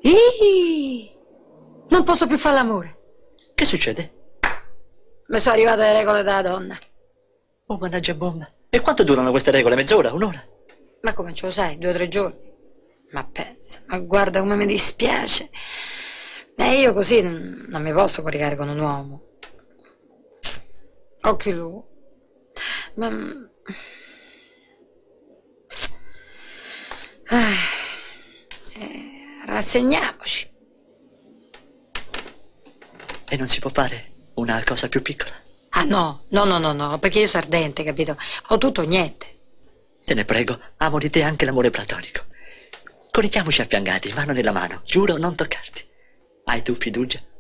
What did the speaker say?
Ih, non posso più fare l'amore. Che succede? Mi sono arrivate le regole della donna. Oh, mannaggia bomba. E quanto durano queste regole? Mezz'ora? Un'ora? Ma come ce lo sai? 2 o 3 giorni? Ma pensa, ma guarda come mi dispiace. E io così non mi posso coricare con un uomo. Occhi lui. Ma... rassegniamoci. E non si può fare una cosa più piccola? Ah no, no, perché io sono ardente, capito? Ho tutto o niente. Te ne prego, amo di te anche l'amore platonico. Corichiamoci affiancati, mano nella mano, giuro non toccarti. Hai tu fiducia?